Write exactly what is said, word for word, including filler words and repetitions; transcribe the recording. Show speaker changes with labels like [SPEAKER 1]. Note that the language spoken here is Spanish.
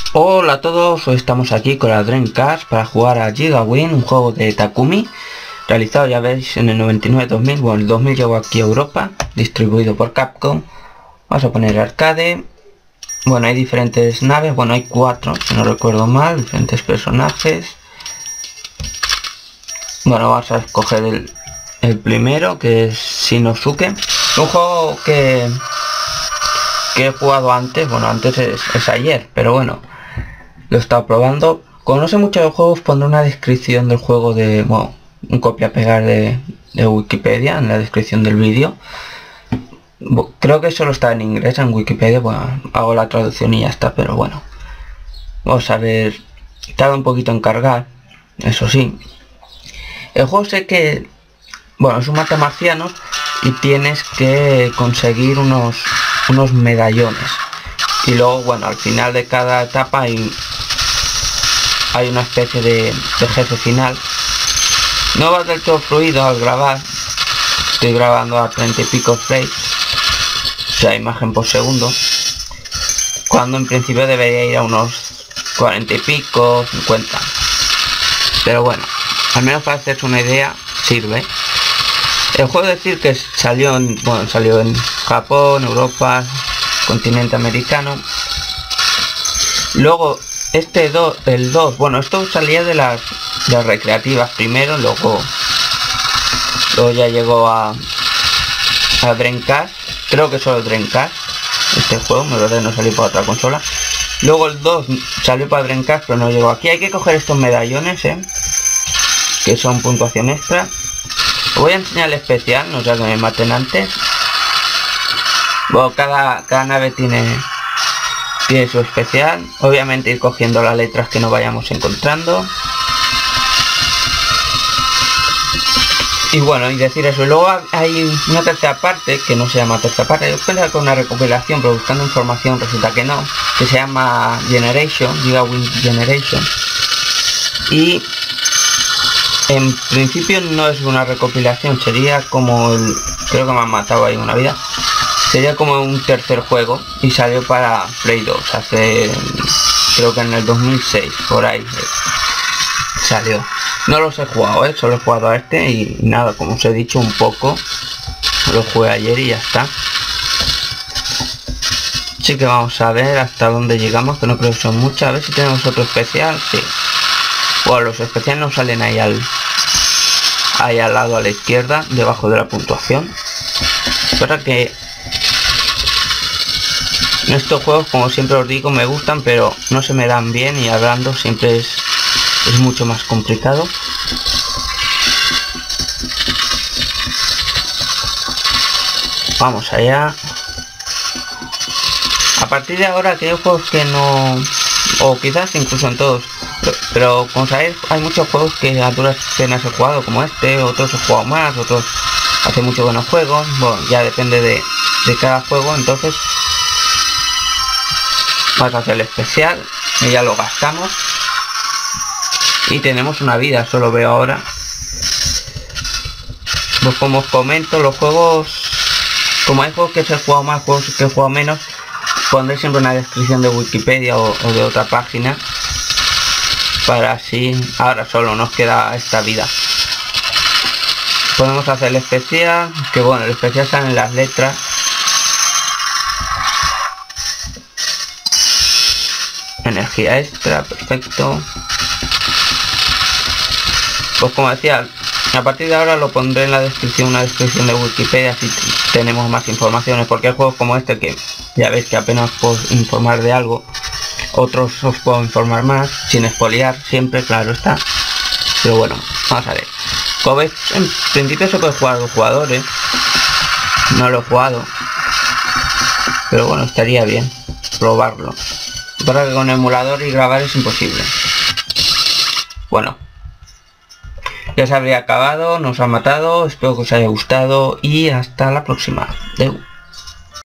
[SPEAKER 1] Hola a todos, hoy estamos aquí con la Dreamcast para jugar a Gigawing, un juego de Takumi realizado, ya veis, en el noventa y nueve dos mil. Bueno, el dos mil llegó aquí a Europa, distribuido por Capcom. Vamos a poner arcade. Bueno, hay diferentes naves, bueno, hay cuatro, si no recuerdo mal, diferentes personajes. Bueno, vamos a escoger el, el primero, que es Shinosuke. Un juego que, que he jugado antes, bueno, antes es, es ayer, pero bueno, lo he estado probando. Como no sé mucho de juegos, pondré una descripción del juego de, bueno, un copia-pegar de, de Wikipedia en la descripción del vídeo. Creo que solo está en inglés en Wikipedia, bueno, hago la traducción y ya está, pero bueno. Vamos a ver, tarda un poquito en cargar, eso sí. El juego sé que, bueno, es un matamarcianos y tienes que conseguir unos, unos medallones. Y luego, bueno, al final de cada etapa hay, hay una especie de, de jefe final. No va del todo fluido al grabar. Estoy grabando a treinta y pico frames, o sea, imagen por segundo, cuando en principio debería ir a unos cuarenta y pico, cincuenta. Pero bueno, al menos para hacerse una idea sirve. El juego, decir que salió en, bueno, salió en Japón, Europa, continente americano. Luego este dos, el dos, bueno, esto salía de las, de las recreativas primero, luego, luego ya llegó a, a Dreamcast. Creo que solo Dreamcast este juego, me verdad, no salió para otra consola. Luego el dos salió para Dreamcast, pero no llegó aquí. Hay que coger estos medallones, ¿eh? Que son puntuación extra. Os voy a enseñar el especial, no sea que me maten antes. Bueno, cada, cada nave tiene, tiene su especial. Obviamente ir cogiendo las letras que no vayamos encontrando. Y bueno, y decir eso. Luego hay una tercera parte, que no se llama tercera parte. Yo pensaba con una recopilación, pero buscando información resulta que no. Que se llama Generation, Gigawing Generation. Y en principio no es una recopilación, sería como el... Creo que me han matado ahí una vida. Sería como un tercer juego y salió para Play dos hace... Creo que en el dos mil seis, por ahí salió. No los he jugado, ¿eh? Solo he jugado a este y nada, como os he dicho, un poco. Lo jugué ayer y ya está. Así que vamos a ver hasta dónde llegamos, que no creo que son muchas. A ver si tenemos otro especial, sí. Bueno, los especiales no salen ahí al... ahí al lado a la izquierda, debajo de la puntuación. Es verdad que estos juegos, como siempre os digo, me gustan, pero no se me dan bien y hablando siempre es, es mucho más complicado. Vamos allá. A partir de ahora, que hay juegos que no, o quizás incluso en todos, pero, pero como sabéis, hay muchos juegos que a duras penas he jugado, como este, otros he jugado más, otros hace mucho que no juego. Bueno, ya depende de, de cada juego. Entonces vamos a hacer el especial y ya lo gastamos y tenemos una vida. Solo veo ahora, pues como os comento, los juegos, como hay juegos que se he jugado más, juegos que he jugado menos, pondré siempre una descripción de Wikipedia o, o de otra página, para así. Ahora solo nos queda esta vida. Podemos hacer el especial, que bueno, el especial salen las letras. Energía extra, perfecto. Pues como decía, a partir de ahora lo pondré en la descripción, una descripción de Wikipedia, si tenemos más informaciones, porque hay juegos como este que ya veis que apenas puedo informar de algo. Otros os puedo informar más, sin espoliar siempre, claro está. Pero bueno, vamos a ver. Como veis, en principio se puede jugar a dos jugadores. No lo he jugado, pero bueno, estaría bien probarlo. Para que con emulador y grabar es imposible. Bueno, ya se habría acabado, nos ha matado. Espero que os haya gustado y hasta la próxima. Adeu.